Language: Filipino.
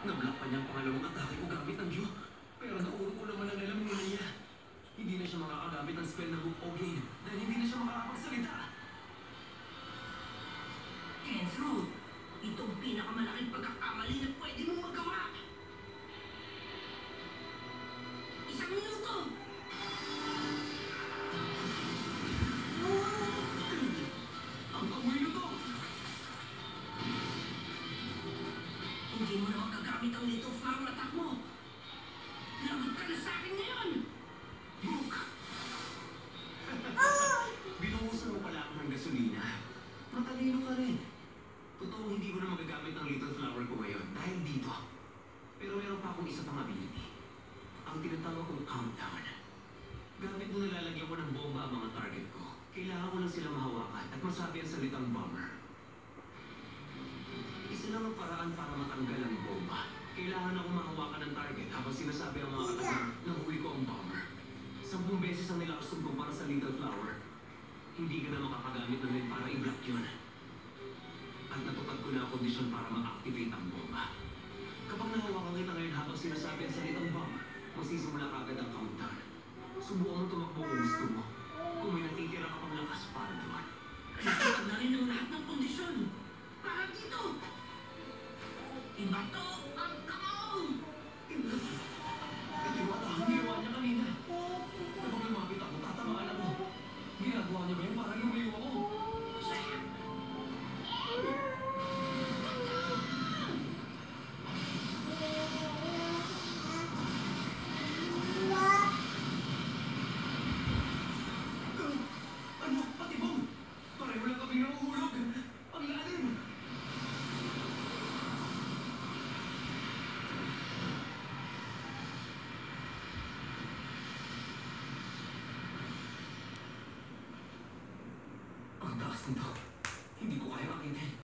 Nablock pa niya ang pangalawang atake ko gamit ng Q. Pero nakuha ko naman ang lalamunan niya. Hindi na siya makakagamit ng spell na Hook o Gain dahil hindi na siya makakapagsalita. Kenzo, itong pinakamalaking pagkakamali na pwede mong magawa. 1 minuto! Ang amoy nito! Hindi mo na magagamit ang little flower attack mo. Lagot ka na sa akin ngayon! Hook! Binuhusan mo pala ako ng gasolina. Matalino ka rin. Totoo hindi ko na magagamit ang little flower ko ngayon dahil dito. Pero meron pa akong isa pang ability. Ang tinatawag kong countdown. Gamit mo nalalagyan ko ng bomba ang mga target ko. Kailangan ko lang silang mahawakan at masabi ang salitang bomber. Isa lang ang paraan para matanggal ang bomba. Kailangan akong mahawakan ng target habang sinasabi ang mga katagang na huli ko ang bomber. 10 beses ang nilakaston ko para sa little flower. Hindi ka na makakagamit ng net para i-block yun. At natupad ko na ang kondisyon para ma-activate ang bomba. Kapag nahawakan kita ngayon habang sinasabi ang salitang bomb, magsisimula ka agad ang countdown. Subukan mo tumakbo kung gusto mo. Kung may natitira ka pang lakas para doon. Natupad na rin ang lahat ng kondisyon. Para dito! Iba to ang kamao! Katiwata ang ginawa niya kanina. Kapag lumapit ako, tatamaan ako. Ginagawa niya ba yun para lumayo ako? Ano? Patibong! Pareho lang kami nahuhulog! Ang lalim! Ang taas nito. Hindi ko kaya akitin.